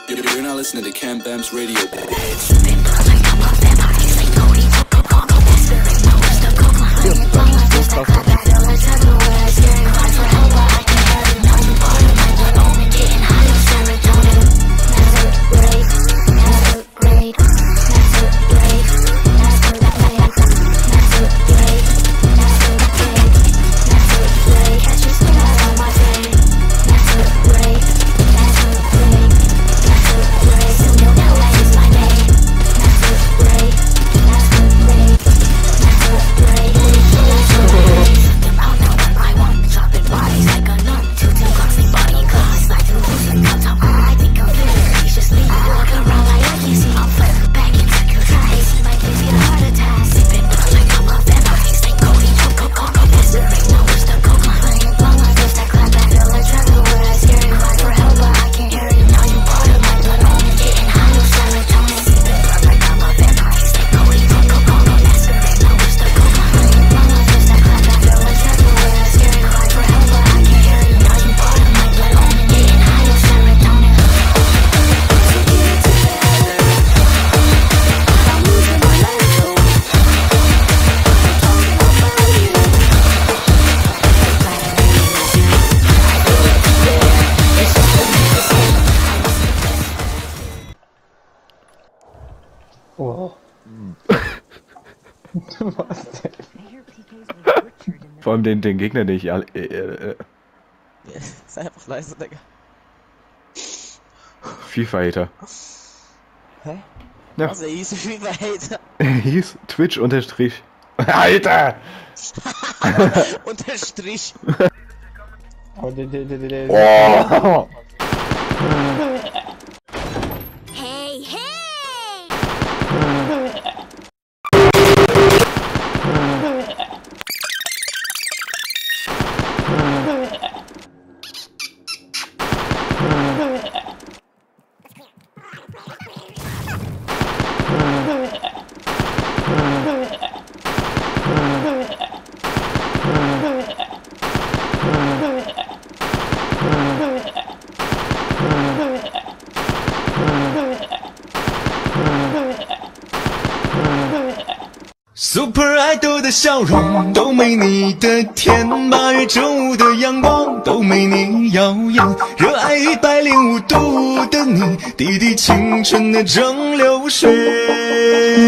You're not listening to Cam Bam's radio. Wow. Was denn? Vor allem den Gegner, den ich Sei einfach leise, Digga. FIFA-Hater. Hä? Ja. Was, er hieß FIFA-Hater? Er hieß Twitch unterstrich. Alter! Unterstrich. Oh. Hey, hey! Super Idol 的笑容都没你的甜，8月正午的阳光都没你耀眼，热爱105度的你，滴滴青春的蒸馏水。